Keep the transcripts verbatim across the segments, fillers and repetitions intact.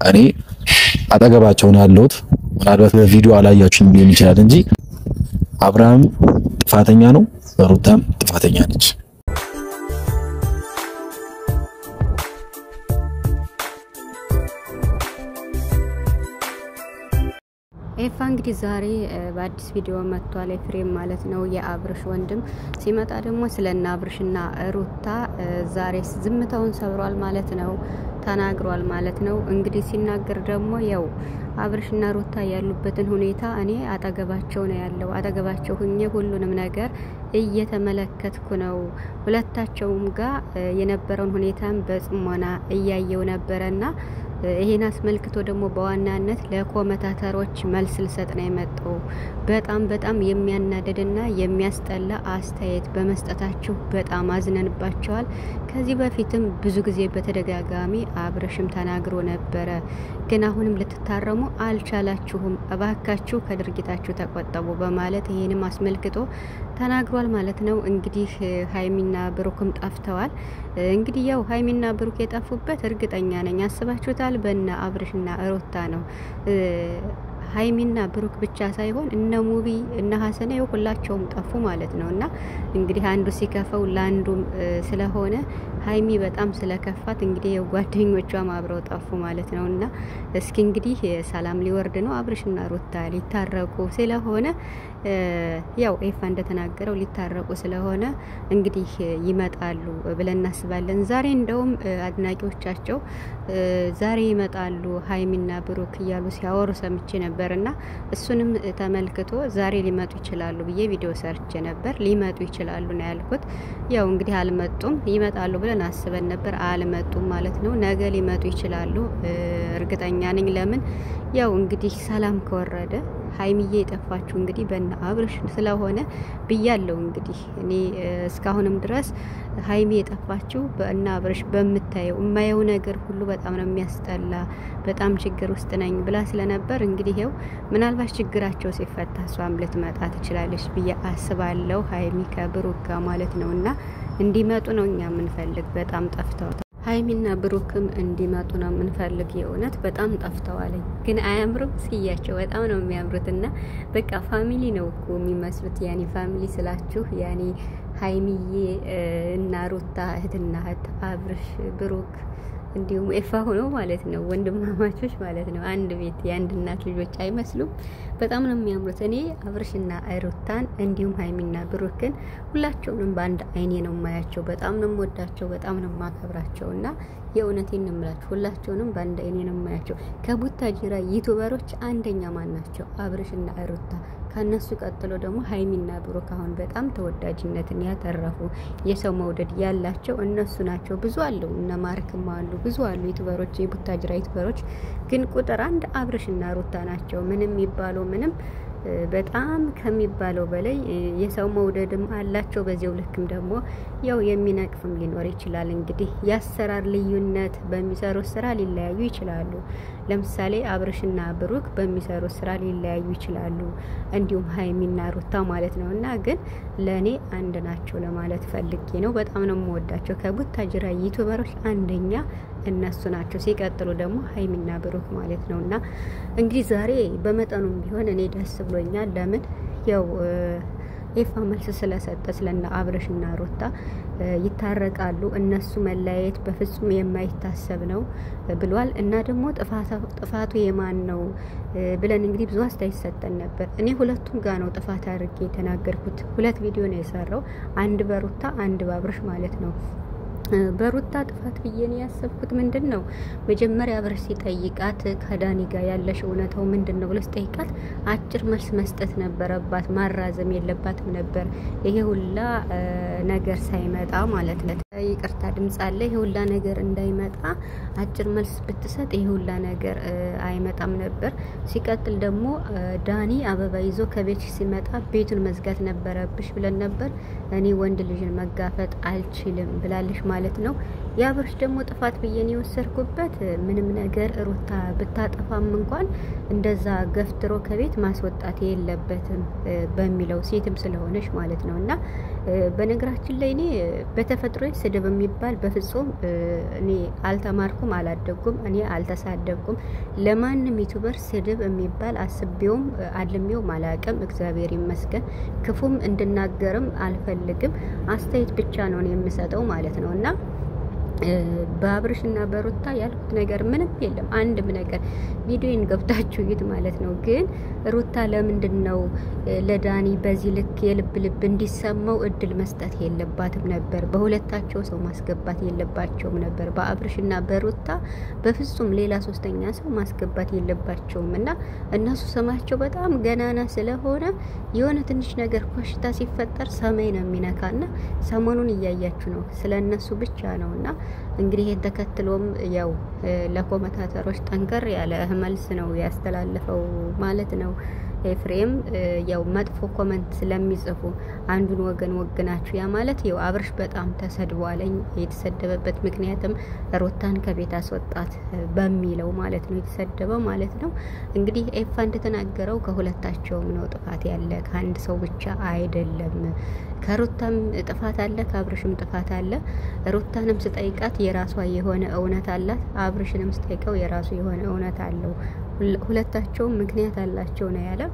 እኔ አጠገባቸው ነው ያለሁት። ምናልባት በቪዲዮ አላያችሁኝ ቢሆን ይችላል እንጂ አብርሃም ጥፋተኛ ነው፣ ሩታም ጥፋተኛ ነች። ኤፋ እንግዲህ ዛሬ በአዲስ ቪዲዮ መጥቷል። ኤፍሬም ማለት ነው የአብርሽ ወንድም ሲመጣ ደግሞ ስለና አብርሽና ሩታ ዛሬ ዝምታውን ሰብሯል ማለት ነው፣ ተናግሯል ማለት ነው። እንግዲህ ሲናገር ደግሞ ያው አብርሽና ሩታ ያሉበትን ሁኔታ እኔ አጠገባቸው ነው ያለው፣ አጠገባቸው ሁኜ ሁሉንም ነገር እየተመለከትኩ ነው። ሁለታቸውም ጋር የነበረውን ሁኔታን በጽሞና እያየው ነበርና ይሄን አስመልክቶ ደግሞ በዋናነት ለኮመንታተሮች መልስ ልሰጥ ነው የመጣው። በጣም በጣም የሚያናደድና የሚያስጠላ አስተያየት በመስጠታችሁ በጣም አዝነንባቸዋል። ከዚህ በፊትም ብዙ ጊዜ በተደጋጋሚ አብርሽም ተናግሮ ነበረ፣ ግን አሁንም ልትታረሙ አልቻላችሁም፣ እባካችሁ ከድርጊታችሁ ተቆጠቡ በማለት ይሄንም አስመልክቶ ተናግሯል ማለት ነው። እንግዲህ ሃይሚና ብሩክም ጠፍተዋል። እንግዲህ ያው ሃይሚና ብሩክ የጠፉበት እርግጠኛ ነኝ አስባችሁታል በእነ አብርሽና ሩታ ነው። ሃይሚና ብሩክ ብቻ ሳይሆን እነ ሙቢ እነ ሐሰን ሁላቸውም ጠፉ ማለት ነውና እንግዲህ አንዱ ሲከፈው ላንዱም ስለሆነ ሃይሚ በጣም ስለከፋት እንግዲህ የጓደኞቿም አብረው ጠፉ ማለት ነውና እስኪ እንግዲህ ሰላም ሊወርድ ነው፣ አብርሽና ሩታ ሊታረቁ ስለሆነ ያው ኤፋ እንደተናገረው ሊታረቁ ስለሆነ እንግዲህ ይመጣሉ ብለን እናስባለን። ዛሬ እንደውም አድናቂዎቻቸው ዛሬ ይመጣሉ ሃይሚና ብሩክ እያሉ ሲያወሩ ሰምቼ ነበርና እሱንም ተመልክቶ ዛሬ ሊመጡ ይችላሉ ብዬ ቪዲዮ ሰርቼ ነበር። ሊመጡ ይችላሉ ነው ያልኩት። ያው እንግዲህ አልመጡም፣ ይመጣሉ ብለን አስበን ነበር፣ አልመጡም ማለት ነው። ነገ ሊመጡ ይችላሉ እርግጠኛ ነኝ። ለምን ያው እንግዲህ ሰላም ከወረደ ሃይሚዬ የጠፋችሁ እንግዲህ በእነ አብርሽ ስለሆነ ብያለው። እንግዲህ እኔ እስካሁንም ድረስ ሃይሚ የጠፋችሁ በእነ አብርሽ በመታየው የማየው ነገር ሁሉ በጣም ነው የሚያስጠላ፣ በጣም ችግር ውስጥ ነኝ ብላ ስለነበር እንግዲህ ያው ምናልባት ችግራቸው ሲፈታ እሷም ልትመጣ ትችላለች ብዬ አስባለሁ፣ ሃይሚ ከብሩክ ጋር ማለት ነውና እንዲመጡ ነው እኛ የምንፈልግ። በጣም ጠፍተዋል። ሃይሚና ብሩክም እንዲመጡ ነው የምንፈልግ። የእውነት በጣም ጠፍተዋል፣ ግን አያምሩም? ሲያቸው በጣም ነው የሚያምሩትና በቃ ፋሚሊ ነው እኮ የሚመስሉት። ያኔ ፋሚሊ ስላችሁ ያኔ ሃይሚዬ እና ሩታ እህትና እህት፣ አብርሽ ብሩክ እንዲሁም ኤፋ ሆኖ ማለት ነው ወንድማማቾች ማለት ነው። አንድ ቤት የአንድ እናት ልጆች አይመስሉም? በጣም ነው የሚያምሩት። እኔ አብርሽና ሩታን እንዲሁም ሃይሚና ብሩክን ሁላቸውንም በአንድ አይኔ ነው ማያቸው። በጣም ነው ወዳቸው፣ በጣም ነው ማከብራቸውና የእውነቴን ነው የምላችሁ ሁላቸውንም በአንድ አይኔ ነው ማያቸው። ከቡታጅራ ዩቲዩበሮች አንደኛ ማን ናቸው? አብርሽና ሩታ። ከነሱ ቀጥሎ ደግሞ ሃይሚና ብሩክ አሁን በጣም ተወዳጅነትን ያተረፉ የሰው መውደድ ያላቸው እነሱ ናቸው። ብዙ አሉ፣ እነ ማርክም አሉ፣ ብዙ አሉ ዩቲዩበሮች፣ የቡታጅራ ዩቲዩበሮች። ግን ቁጥር አንድ አብርሽና ሩታ ናቸው። ምንም ይባለው ምንም በጣም ከሚባለው በላይ የሰው መውደድም አላቸው። በዚያው ልክም ደግሞ ያው የሚነቅፍም ሊኖር ይችላል። እንግዲህ ያሰራር ልዩነት በሚሰሩት ስራ ሊለያዩ ይችላሉ። ለምሳሌ አብርሽና ብሩክ በሚሰሩት ስራ ሊለያዩ ይችላሉ፣ እንዲሁም ሃይሚና ሩታ ማለት ነውና ግን ለኔ አንድ ናቸው ለማለት ፈልጌ ነው። በጣም ነው የምወዳቸው። ከቡታጅራ ዩቲዩበሮች አንደኛ እነሱ ናቸው። ሲቀጥሉ ደግሞ ሃይሚና ብሩክ ማለት ነውና እንግዲህ ዛሬ በመጠኑም ቢሆን እኔ ደስ ብሎኛል። ለምን ያው ኤፋ መልስ ስለሰጠ ስለና አብርሽና ሩታ ይታረቃሉ፣ እነሱ መለያየት በፍጹም የማይታሰብ ነው ብሏል። እና ደግሞ ጥፋቱ የማን ነው ብለን እንግዲህ ብዙ አስተያየት ሰጠን ነበር። እኔ ሁለቱም ጋር ነው ጥፋት አድርጌ የተናገርኩት። ሁለት ቪዲዮ ነው የሰራው፣ አንድ በሩታ አንድ በአብርሽ ማለት ነው። በሩታ ጥፋት ብዬ ነው ያሰብኩት። ምንድነው መጀመሪያ አብርሽ ሲጠይቃት ከዳኒ ጋር ያለሽ እውነታው ምንድነው ብሎ ሲጠይቃት አጭር መልስ መስጠት ነበረባት፣ ማራዘም የለባትም ነበር። ይሄ ሁላ ነገር ሳይመጣ ማለት ነው። ይቅርታ ድምጽ አለ። ይሄ ሁላ ነገር እንዳይመጣ አጭር መልስ ብትሰጥ ይሄ ሁላ ነገር አይመጣም ነበር። ሲቀጥል ደግሞ ዳኒ አበባ ይዞ ከቤት ሲመጣ ቤቱን መዝጋት ነበረብሽ ብለን ነበር። እኔ ወንድ ልጅን መጋፈጥ አልችልም ብላለሽ ማለት ነው። የአብርሽ ደግሞ ጥፋት ብዬን የወሰድኩበት ምንም ነገር ሩታ ብታጠፋም እንኳን እንደዛ ገፍትሮ ከቤት ማስወጣት የለበትም በሚለው ሴትም ስለሆነች ማለት ነውና በነገራችን ላይ እኔ በተፈጥሮ ስድብ የሚባል በፍጹም እኔ አልተማርኩም አላደግኩም እኔ አልተሳደብኩም ለማንም ዩቲዩበር ስድብ የሚባል አስቤውም አልሜውም አላቀም እግዚአብሔር ይመስገን ክፉም እንድናገርም አልፈልግም አስተያየት ብቻ ነው የምሰጠው ማለት ነውና በአብርሽና በሩታ ያልኩት ነገር ምንም የለም አንድም ነገር ቪዲዮን ገብታችሁ ይት ማለት ነው ግን ሩታ ለምንድነው ለዳኒ በዚህ ልክ የልብ ልብ እንዲሰማው እድል መስጠት የለባትም ነበር በሁለታቸው ሰው ማስገባት የለባቸውም ነበር በአብርሽና በሩታ በፍጹም ሌላ ሶስተኛ ሰው ማስገባት የለባቸውም እና እነሱ ሰማቸው በጣም ገናና ስለሆነ የሆነ ትንሽ ነገር ኮሽታ ሲፈጠር ሰማይ ነው የሚነካና ሰሞኑን እያያችሁ ነው ስለነሱ ብቻ ነውና እንግዲህ ተከትሎም ያው ለኮመንታተሮች ጠንከር ያለ መልስ ነው ያስተላለፈው ማለት ነው ኤፍሬም ያው መጥፎ ኮሜንት ስለሚጽፉ አንዱን ወገን ወግናችሁ ያ ማለት ያው አብርሽ በጣም ተሰድቧለኝ የተሰደበበት ምክንያቱም ሩታን ከቤት አስወጣት በሚለው ማለት ነው የተሰደበው ማለት ነው እንግዲህ ኤፋ እንደተናገረው ከሁለታቸውም ነው ጥፋት ያለ ከአንድ ሰው ብቻ አይደለም ከሩታም ጥፋት አለ ከአብርሽም ጥፋት አለ ሩታንም ስጠይቃት የራሷ የሆነ እውነት አላት አብርሽንም ስጠይቀው የራሱ የሆነ እውነት አለው ሁለታቸው ምክንያት አላቸው ነው ያለ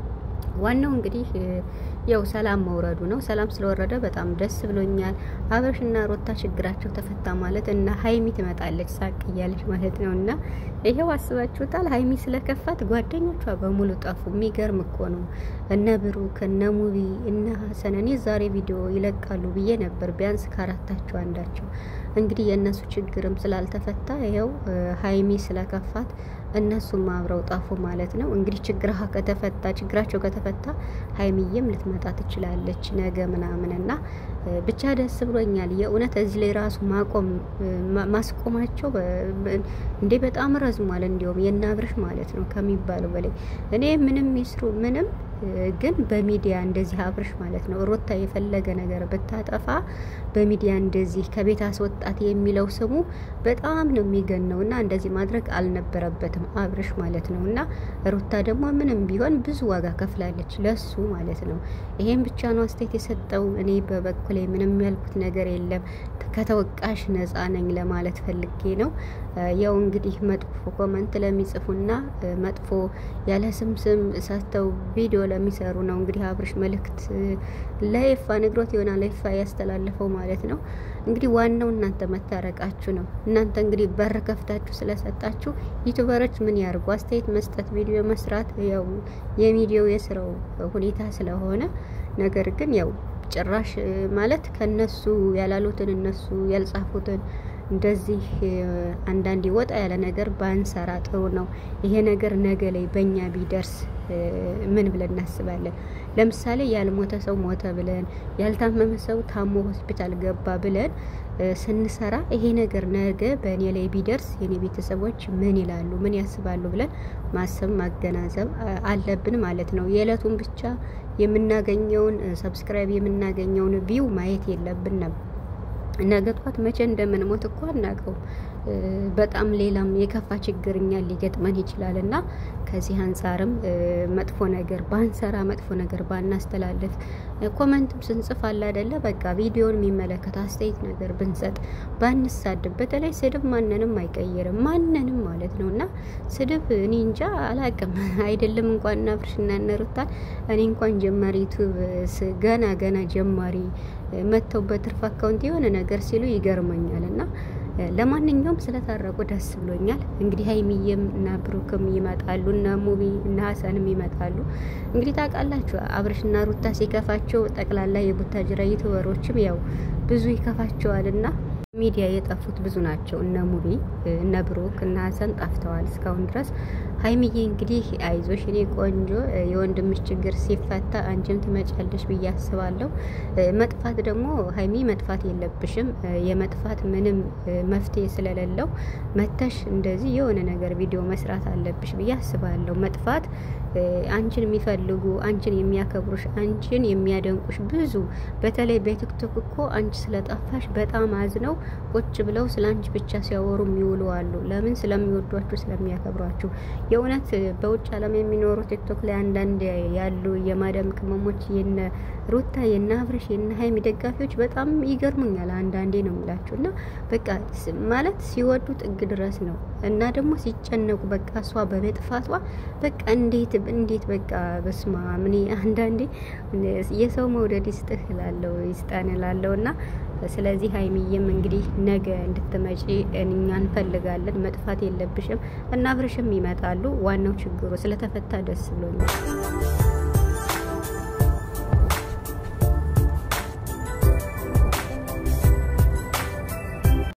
ዋናው እንግዲህ ያው ሰላም መውረዱ ነው ሰላም ስለወረደ በጣም ደስ ብሎኛል አብርሽና ሩታ ችግራቸው ተፈታ ማለት እና ሃይሚ ትመጣለች ሳቅ እያለች ማለት ነውና ይሄው አስባችሁታል ሃይሚ ስለከፋት ጓደኞቿ በሙሉ ጠፉ የሚገርም እኮ ነው እነ ብሩክ እነ ሙቢ እነ ሐሰነኒ ዛሬ ቪዲዮ ይለቃሉ ብዬ ነበር ቢያንስ ካራታቸው አንዳቸው እንግዲህ የነሱ ችግርም ስላልተፈታ ይሄው ሃይሚ ስለከፋት እነሱም አብረው ጣፉ ማለት ነው እንግዲህ ችግራቸው ከተፈታ ችግራቸው ከተፈታ ሃይሚዬም ልትመጣ ትችላለች ነገ ምናምንና ብቻ ደስ ብሎኛል የኡነት እዚህ ላይ ራሱ ማቆም ማስቆማቸው እንዴ በጣም ረዝሟል እንዲያውም የናብርሽ ማለት ነው ከሚባለው በላይ እኔ ምንም ይስሩ ምንም ግን በሚዲያ እንደዚህ አብርሽ ማለት ነው ሩታ የፈለገ ነገር በታጠፋ በሚዲያ እንደዚህ ከቤት አስወጣት የሚለው ስሙ በጣም ነው የሚገነውና እንደዚህ ማድረግ አልነበረበትም አብርሽ ማለት ነውና ሩታ ደግሞ ምንም ቢሆን ብዙ ዋጋ ከፍላለች ለሱ ማለት ነው ይሄን ብቻ ነው አስተያየት የሰጠው እኔ በበኩሌ ምንም ያልኩት ነገር የለም ከተወቃሽ ነፃ ነኝ ለማለት ፈልጌ ነው ያው እንግዲህ መጥፎ ኮሜንት ለሚጽፉና መጥፎ ያለ ስም ስም ሰተው ቪዲዮ ለሚሰሩ ነው እንግዲህ አብርሽ መልእክት ለይፋ ነግሮት ይሆናል ለይፋ ያስተላልፈው ማለት ነው እንግዲህ ዋናው እናንተ መታረቃችሁ ነው እናንተ እንግዲህ በር ከፍታችሁ ስለሰጣችሁ ዩቲዩበሮች ምን ያርጉ አስተያየት መስጠት ቪዲዮ መስራት ያው የሚዲያው የስራው ሁኔታ ስለሆነ ነገር ግን ያው ጭራሽ ማለት ከነሱ ያላሉትን እነሱ ያልጻፉትን እንደዚህ አንዳንዴ ወጣ ያለ ነገር ባንሰራ ጥሩ ነው ይሄ ነገር ነገ ላይ በእኛ ቢደርስ ምን ብለን እናስባለን ለምሳሌ ያልሞተ ሰው ሞተ ብለን ያልታመመ ሰው ታሞ ሆስፒታል ገባ ብለን ስንሰራ ይሄ ነገር ነገ በእኔ ላይ ቢደርስ የኔ ቤተሰቦች ምን ይላሉ ምን ያስባሉ ብለን ማሰብ ማገናዘብ አለብን ማለት ነው የዕለቱን ብቻ የምናገኘውን ሰብስክራይብ የምናገኘውን ቪው ማየት የለብንም ነገቷት መቼ እንደምንሞት እኮ አናቀው በጣም ሌላም የከፋ ችግርኛ ሊገጥመን ይችላልና ከዚህ አንፃርም መጥፎ ነገር ባንሰራ መጥፎ ነገር ባናስተላልፍ ኮሜንትም ስንጽፍ አለ አይደለ በቃ ቪዲዮን የሚመለከት አስተያየት ነገር ብንሰጥ ባንሳደብ በተለይ ስድብ ማንንም አይቀየርም ማንንም ማለት ነውና ስድብ እኔ እንጃ አላቅም አይደለም እንኳን አብርሽና ነሩታ እኔ እንኳን ጀማሪ ዩቲዩብ ገና ገና ጀማሪ መተው በትርፍ አካውንት የሆነ ነገር ሲሉ ይገርመኛልና ለማንኛውም ስለታረቁ ደስ ብሎኛል እንግዲህ ሃይሚዬም እና ብሩክም ይመጣሉ እና ሙቢ እና ሐሰንም ይመጣሉ እንግዲህ ታውቃላችሁ አብርሽና ሩታ ሲከፋቸው ጠቅላላ የቡታጅራ ዩቲዩበሮችም ያው ብዙ ይከፋቸዋልና ሚዲያ የጠፉት ብዙ ናቸው እና ሙቢ እና ብሩክ እና ሐሰን ጠፍተዋል እስካሁን ድረስ ሃይሚዬ እንግዲህ አይዞሽ እኔ ቆንጆ የወንድምሽ ችግር ሲፈታ አንቺም ትመጫለሽ በያስባለሁ መጥፋት ደግሞ ሃይሚ መጥፋት የለብሽም የመጥፋት ምንም መፍትሄ ስለሌለው መተሽ እንደዚህ የሆነ ነገር ቪዲዮ መስራት አለብሽ በያስባለሁ መጥፋት አንቺን የሚፈልጉ አንቺን የሚያከብሩሽ አንቺን የሚያደንቁሽ ብዙ በተለይ በቲክቶክ እኮ አንቺ ስለጠፋሽ በጣም አዝነው ቁጭ ብለው ስላንቺ ብቻ ሲያወሩ የሚውሉ አሉ። ለምን? ስለሚወዷችሁ ስለሚያከብሯችሁ። የእውነት በውጭ ዓለም የሚኖሩ ቲክቶክ ላይ አንዳንድ ያሉ የማዳም ቅመሞች የነ ሩታ የነ አብርሽ የነ ሃይሚ ደጋፊዎች በጣም ይገርሙኛል አንዳንዴ ነው የምላችሁና በቃ ማለት ሲወዱ ጥግ ድረስ ነው እና ደግሞ ሲጨነቁ በቃ እሷ በመጥፋቷ በቃ እንዴት እንዴት በቃ በስማ ምን አንዳንዴ የሰው መውደድ ይስጥህ እላለሁ ይስጣን እላለሁና ስለዚህ ሃይሚዬም እንግዲህ ነገ እንድትመጪ እኛ እንፈልጋለን። መጥፋት የለብሽም እና አብርሽም ይመጣሉ። ዋናው ችግሩ ስለተፈታ ደስ ብሎኛል።